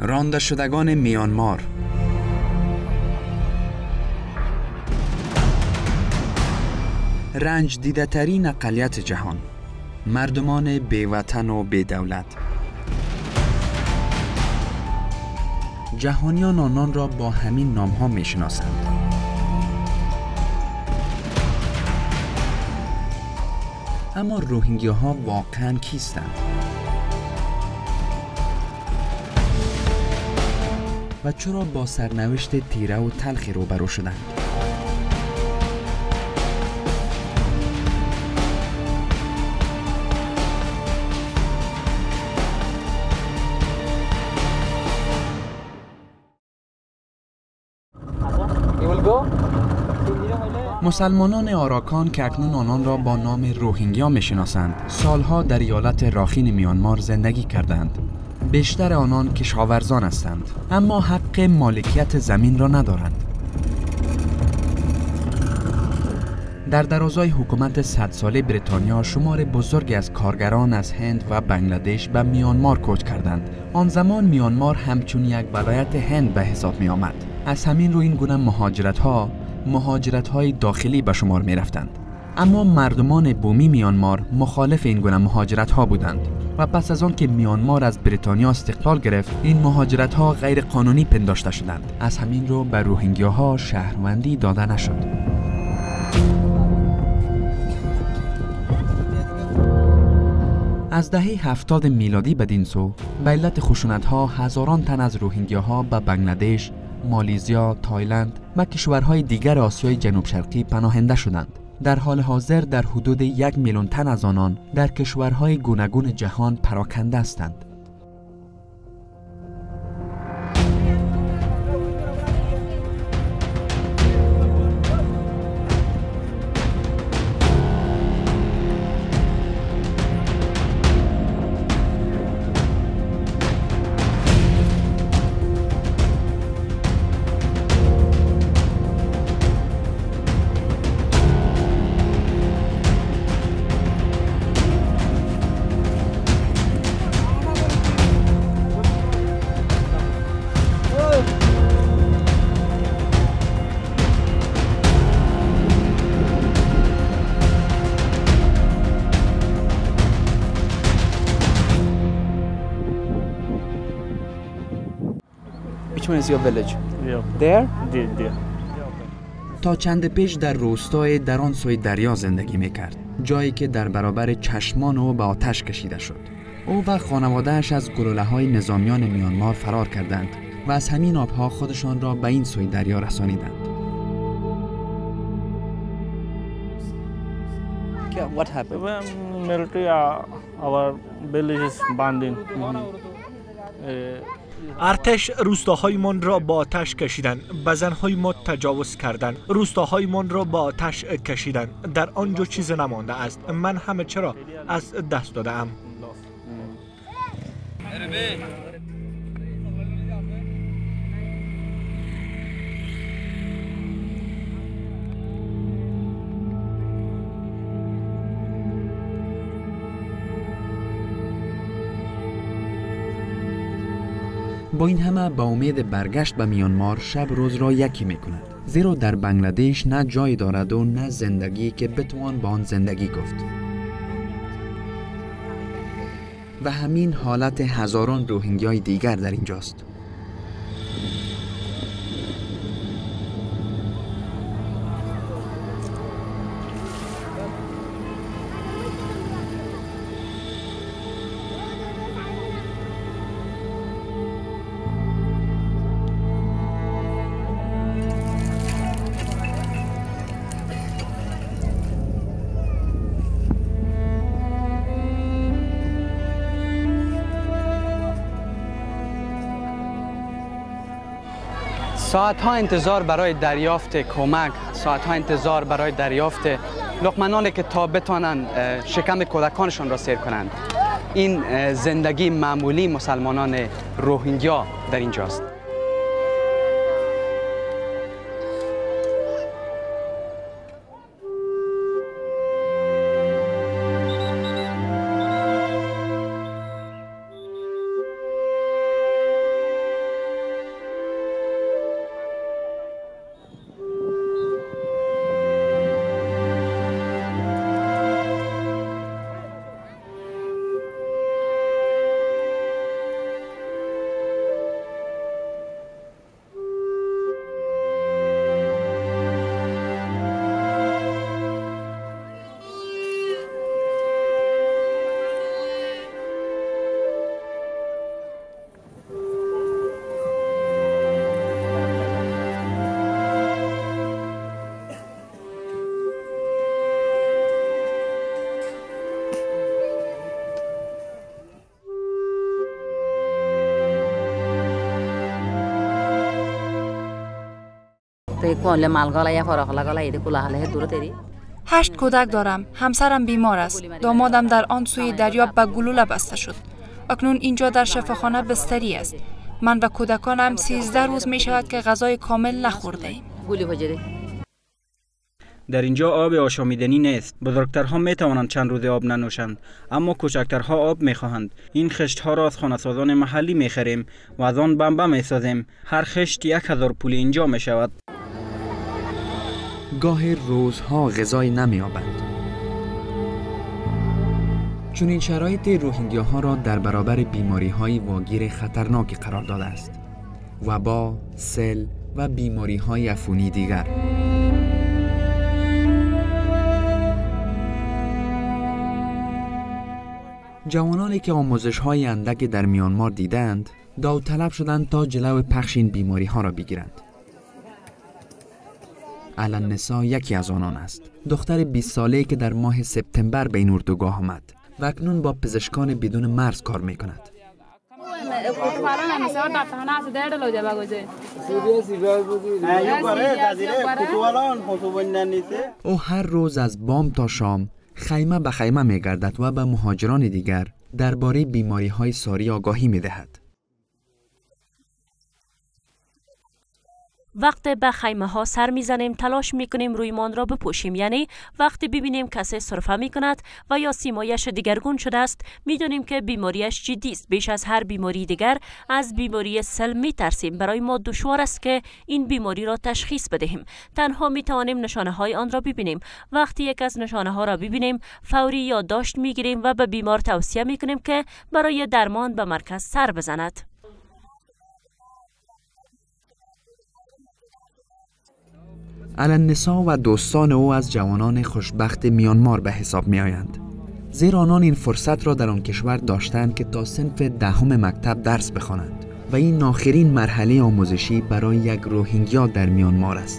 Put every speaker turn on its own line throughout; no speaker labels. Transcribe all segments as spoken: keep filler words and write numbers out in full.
رانده شدگان میانمار. رنج دیده ترین اقلیت جهان، مردمان بیوطن و بی‌دولت. جهانیان آنان را با همین نام‌ها می‌شناسند. اما روهینگیاها واقعاً کیستند؟ و چرا با سرنوشت تیره و تلخی روبرو شدند؟ مسلمانان آراکان که اکنون آنان را با نام روهینگیا میشناسند، سالها در ایالت راخین میانمار زندگی کردند. بیشتر آنان کشاورزان هستند، اما حق مالکیت زمین را ندارند. در درازای حکومت صد ساله بریتانیا شمار بزرگی از کارگران از هند و بنگلادش به میانمار کوچ کردند. آن زمان میانمار همچون یک ولایت هند به حساب می آمد. از همین رو این گونه مهاجرت ها مهاجرت های داخلی به شمار می رفتند. اما مردمان بومی میانمار مخالف این گونه مهاجرت ها بودند و پس از آن که میانمار از بریتانیا استقلال گرفت، این مهاجرت ها غیر قانونی پنداشته شدند. از همین رو به روهینگیاها شهروندی داده نشد. از دهه هفتاد میلادی بدین سو به علت خشونت‌ها هزاران تن از روهینگیاها به بنگلادش، مالیزیا، تایلند و کشورهای دیگر آسیای جنوب شرقی پناهنده شدند. در حال حاضر در حدود یک میلیون تن از آنان در کشورهای گوناگون جهان پراکنده هستند.
Which one is your village?
Yeah.
There?
There, there.
تا چند پیش در روستای در آن سوی دریا زندگی میکرد، جایی که در برابر چشمان او به آتش کشیده شد. او و خانواده‌اش از گلوله‌های نظامیان میانمار فرار کردند و از همین آبها خودشان را به این سوی دریا رسانیدند.
Okay, what happened?
When military, uh, our village is abandoned. Uh,
ارتش روستاهایمان را با آتش کشیدند، به زنهایمان تجاوز کردند، روستاهایمان را با آتش کشیدند. در آنجا چیز نمانده است. من همه چرا از دست دادم.
با این همه با امید برگشت به میانمار شب روز را یکی می کند، زیرا در بنگلادش نه جای دارد و نه زندگی که بتوان با آن زندگی گفت. و همین حالت هزاران روهینگیای دیگر در اینجاست.
ساعتها انتظار برای دریافت کمک، ساعتها انتظار برای دریافت لقمه‌نانی که تا بتوانند شکم کودکانشان را سیر کنند. این زندگی معمولی مسلمانان روهینگیا در اینجاست.
کل مالگالا یا فراخلا ایده کلا حاله دور تری
هشت کودک دارم. همسرم بیمار است. دامادم در آن سوی دریا به گلوله بسته شد. اکنون اینجا در شفاخانه بستری است. من و کودکانم سیزده روز می شود که غذای کامل نخورده ایم.
در اینجا آب آشامیدنی نیست. بزرگترها می توانند چند روز آب ننوشند، اما کوچکترها آب می خواهند. این خشت ها را از خانه‌سازان محلی می خریم و از آن بمبه می سازیم. هر خشت یک هزار پول اینجا می شود.
گاهی روزها غذای نمی‌یابند. چون این شرایط روهینگیاها را در برابر بیماری‌های واگیر خطرناکی قرار داده است. وبا، سل و بیماری‌های عفونی دیگر. جوانانی که آموزش‌های اندک در میانمار دیدند، داوطلب شدند تا جلو پخش این بیماری‌ها را بگیرند. علن نسا یکی از آنان است. دختر بیست ساله‌ای که در ماه سپتامبر به این اردوگاه آمد و اکنون با پزشکان بدون مرز کار می کند. او هر روز از بام تا شام خیمه به خیمه می گردد و به مهاجران دیگر درباره بیماری های ساری آگاهی می دهد.
وقتی به خیمه ها سر میزنیم تلاش میکنیم رویمان را بپوشیم، یعنی وقتی ببینیم کسی سرفه میکند و یا سیمایش دیگرگون شده است میدونیم که بیماریش جدی است. بیش از هر بیماری دیگر از بیماری سل میترسیم. برای ما دشوار است که این بیماری را تشخیص بدهیم. تنها میتوانیم نشانه های آن را ببینیم. وقتی یک از نشانه ها را ببینیم فوری یادداشت میگیریم و به بیمار توصیه میکنیم که برای درمان به مرکز سر بزند.
علن نسا و دوستان او از جوانان خوشبخت میانمار به حساب می آیند. زیرا آنان این فرصت را در آن کشور داشتند که تا صنف دهم مکتب درس بخوانند و این آخرین مرحله آموزشی برای یک روهینگیا در میانمار است.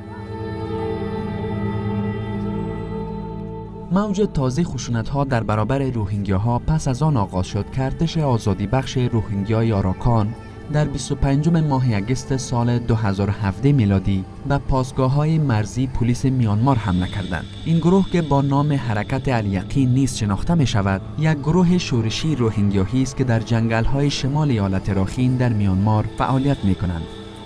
موج تازه خشونت‌ها در برابر روهینگیاها پس از آن آغاز شد که ارتش آزادی بخش روهینگیای آراکان در بیست و پنجم ماه اگست سال دو هزار و هفده میلادی به پاسگاه‌های مرزی پلیس میانمار حمله کردند. این گروه که با نام حرکت الیقین نیز شناخته می شود، یک گروه شورشی روهینگیایی است که در جنگل‌های شمال ایالت راخین در میانمار فعالیت می کنند.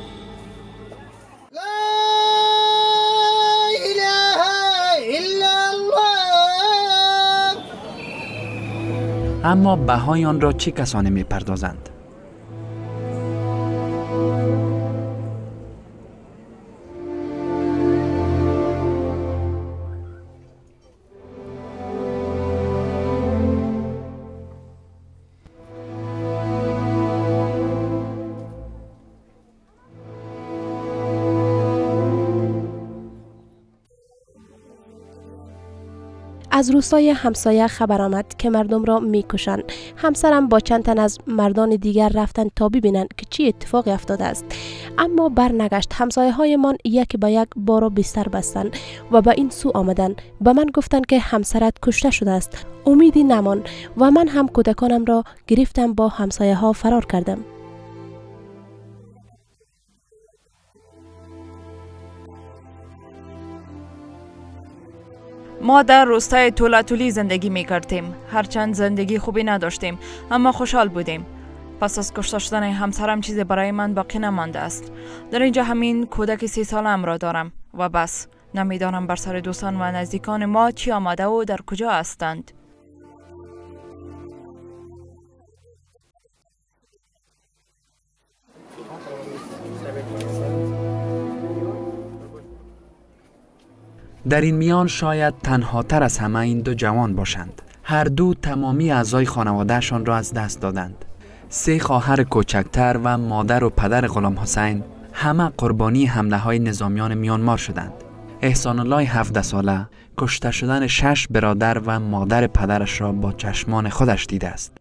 اما بهای آن را چه کسانی می پردازند؟
از روستای همسایه خبر آمد که مردم را میکشند. همسرم با چند تن از مردان دیگر رفتند تا ببینند که چی اتفاقی افتاده است، اما برنگشت. همسایه های من یک به یک بارو بستر بستند و به این سو آمدند. به من گفتند که همسرت کشته شده است. امیدی نمان و من هم کودکانم را گرفتم با همسایه ها فرار کردم.
ما در روستای طولاتولی زندگی می کردیم. هرچند زندگی خوبی نداشتیم اما خوشحال بودیم. پس از کشته شدن همسرم چیزی برای من باقی نمانده است. در اینجا همین کودک سی سالم را دارم و بس. نمیدانم بر سر دوستان و نزدیکان ما چی آمده و در کجا هستند.
در این میان شاید تنها تر از همه این دو جوان باشند. هر دو تمامی اعضای خانوادهشان را از دست دادند. سه خواهر کوچکتر و مادر و پدر غلام حسین همه قربانی حمله های نظامیان میانمار شدند. احسان الله هفده ساله کشته شدن شش برادر و مادر پدرش را با چشمان خودش دیده است.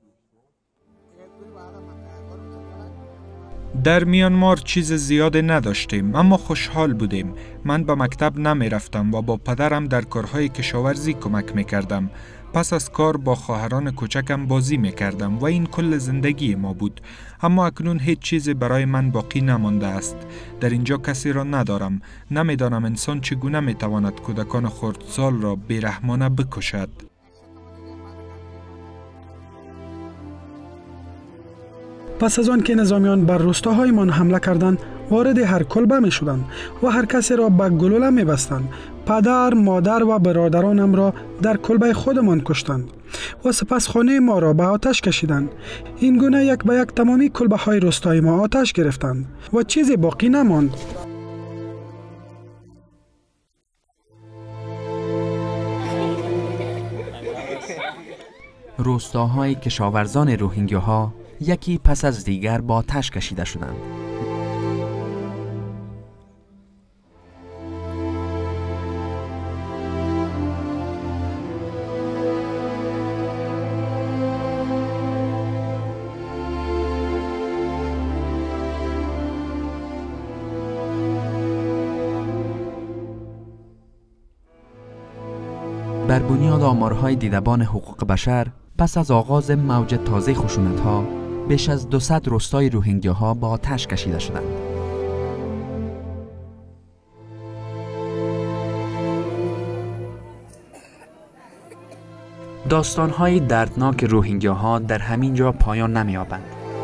در میانمار چیز زیاد نداشتیم اما خوشحال بودیم. من به مکتب نمی رفتم و با پدرم در کارهای کشاورزی کمک می کردم.
پس از کار با خواهران کوچکم بازی میکردم و این کل زندگی ما بود. اما اکنون هیچ چیز برای من باقی نمانده است. در اینجا کسی را ندارم. نمیدانم انسان چگونه میتواند کودکان خردسال را بیرحمانه بکشد.
پس از آن که نظامیان بر روستاهایمان حمله کردند، وارد هر کلبه می شدند و هر کسی را به گلوله می بستند. پدر، مادر و برادرانم را در کلبه خودمان کشتند و سپس خانه ما را به آتش کشیدند. این گونه یک به یک تمامی کلبه های روستای ما آتش گرفتند و چیزی باقی نماند.
روستاهای کشاورزان روهینگیاها یکی پس از دیگر با آتش کشیده شدند. بر بنیاد آمارهای دیدبان حقوق بشر، پس از آغاز موج تازه خشونت‌ها، بیش از دویست روستای روهینگیاها با آتش کشیده شدند. داستان‌های دردناک روهینگیاها در همین جا پایان نمی‌یابند.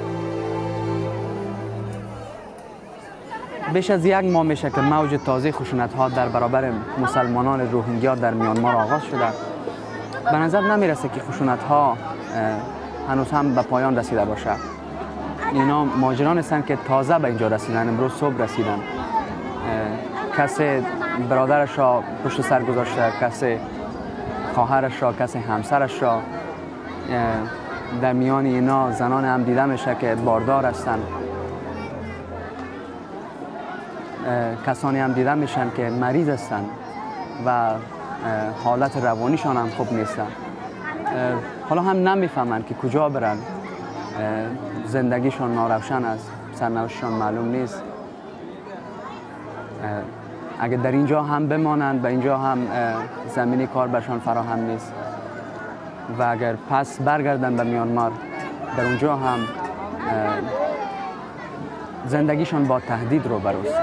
بیش از یک ماه میشه که موج تازه خشونت‌ها در برابر مسلمانان روهینگیا در میانمار آغاز شده. به نظر نمیرسه که خشونت‌ها هنوز هم به پایان رسیده باشه. اینا ماجران هستند که تازه به اینجا رسیدن، امروز صبح رسیدن. کسی برادرش را پشت سر گذاشته، کسی خواهرش را، کسی همسرش را. در میان اینا زنان هم دیده میشه که باردار هستند. کسانی هم دیده میشن که مریض هستند و حالت روانیشان هم خوب نیستن. حالا هم نمیفهمند که کجا برن. زندگیشان ناروشن است، سرنوشتشان معلوم نیست. اگر در اینجا هم بمانند، به اینجا هم زمینی کار برشان فراهم نیست و اگر پس برگردن به میانمار، در اونجا هم زندگیشان با تهدید رو بروست.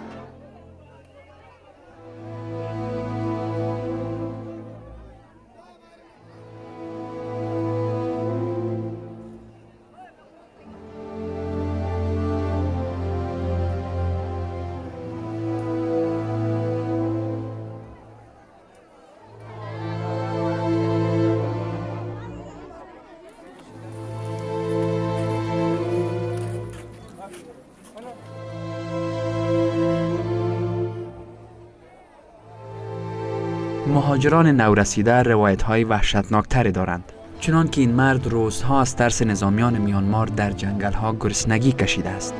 مهاجران نورسیده روایت‌های وحشتناکتری دارند، چنان که این مرد روزها از ترس نظامیان میانمار در جنگل‌ها گرسنگی کشیده است.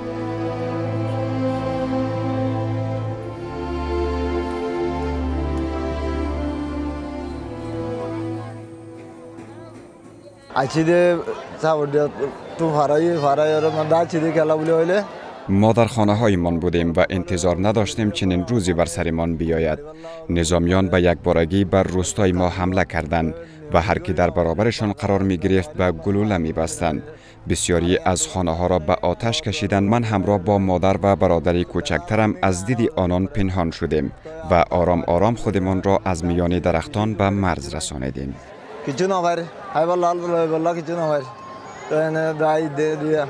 اچیده سوادیات تو فرای فرای رو من داد چیده کلا بوله ولی
ما در خانه هایمان بودیم و انتظار نداشتیم چنین روزی بر سرمان بیاید. نظامیان به یک بارگی بر روستای ما حمله کردند و هر کی در برابرشان قرار می گرفت به گلوله می بستند. بسیاری از خانه ها را به آتش کشیدند. من همراه با مادر و برادری کوچکترم از دید آنان پنهان شدیم و آرام آرام خودمان را از میان درختان به مرز رسانیدیم.
که چون آور های والله والله که چون آور تو دای دیا.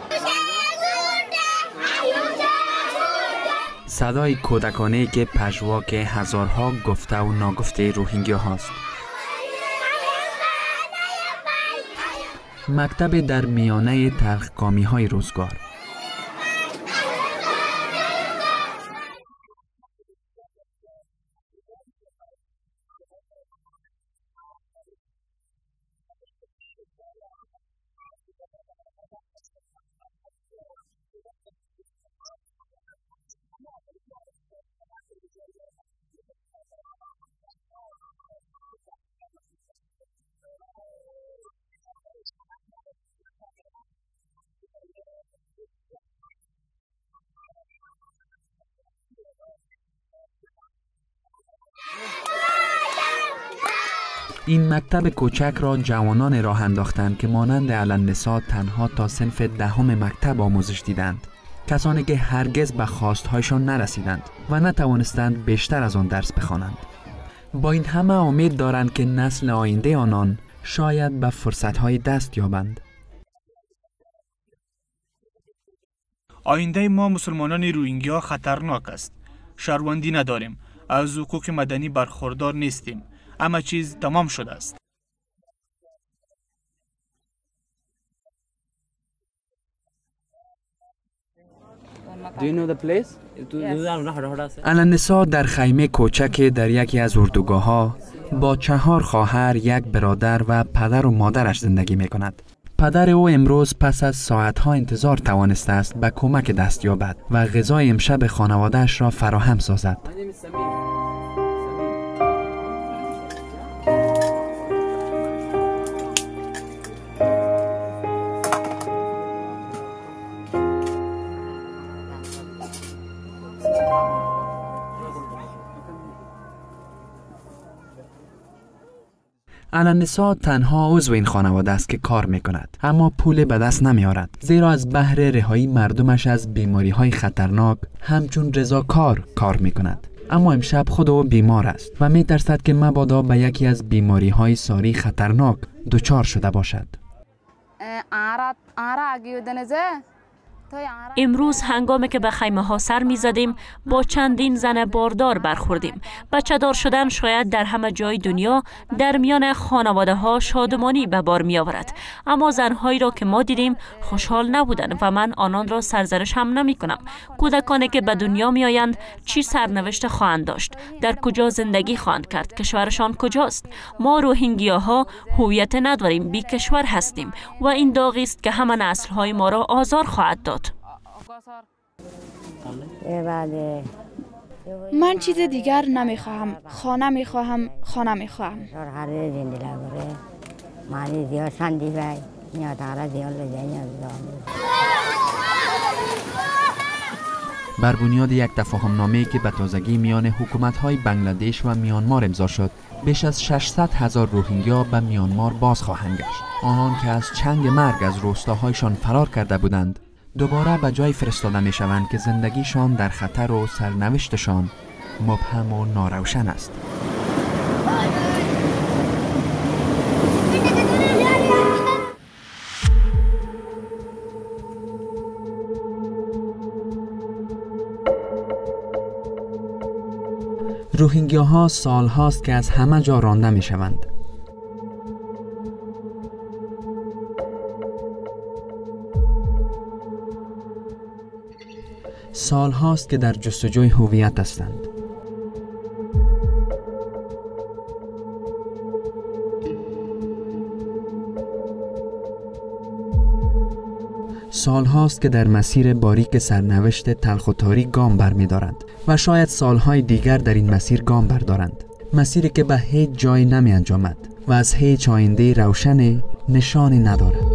صدای کودکانه‌ای که پژواک هزارها گفته و ناگفته روهینگیا هاست. مکتب در میانه تلخکامی های روزگار. این مکتب کوچک را جوانان راه انداختند که مانند علالنساء تنها تا صنف دهم مکتب آموزش دیدند. کسانی که هرگز به خواستهایشان نرسیدند و نتوانستند بیشتر از آن درس بخوانند. با این همه امید دارند که نسل آینده آنان شاید به فرصت‌های دست یابند.
آینده ما مسلمانان روهینگیا خطرناک است. شهروندی نداریم. از حقوق مدنی برخوردار نیستیم. همه چیز تمام شده است.
Do you know the place?
علالنساء در خیمه کوچک در یکی از اردوگاه‌ها با چهار خواهر، یک برادر و پدر و مادرش زندگی می کند. پدر او امروز پس از ساعتها انتظار توانسته است به کمک دست یابد و غذای امشب خانواده‌اش را فراهم سازد. علالنساء تنها عضو این خانواده است که کار می کند، اما پول به دست نمی آورد، زیرا از بهر رهایی مردمش از بیماری های خطرناک همچون رضاکار کار می کند. اما امشب خود او بیمار است و می ترسد که مبادا به یکی از بیماری های ساری خطرناک دچار شده باشد.
امروز هنگامی که به خیمه ها سر می زدیم با چندین زن باردار برخوردیم. بچه دار شدن شاید در همه جای دنیا در میان خانواده ها شادمانی به بار می آورد، اما زنهایی را که ما دیدیم خوشحال نبودند و من آنان را سرزنش هم نمی کنم. کودکانی که به دنیا می آیند چی سرنوشت خواهند داشت؟ در کجا زندگی خواهند کرد؟ کشورشان کجاست؟ ما روهینگیاها هویت نداریم، بی کشور هستیم و این داغی است که همه نسل های ما را آزار خواهد داد.
من چیز دیگر نمیخواهم. خانه میخواهم، خانه میخواهم.
بر بنیاد یک تفاهمنامه‌ای که به تازگی میان حکومت‌های بنگلادش و میانمار امضا شد، بیش از ششصد هزار روهینگیا به میانمار باز خواهند گشت. آنان که از چنگ مرگ از روستاهایشان فرار کرده بودند، دوباره به جای فرستاده می شوند که زندگیشان در خطر و سرنوشتشان مبهم و ناروشن است. روهینگیاها سال هاست که از همه جا رانده می شوند. سال هاست که در جستجوی هویت هستند. سال هاست که در مسیر باریک سرنوشت تلخ و تاریک گام برمی دارند و شاید سالهای دیگر در این مسیر گام بردارند. مسیری که به هیچ جای نمی انجامد و از هیچ آینده روشن نشانی ندارد.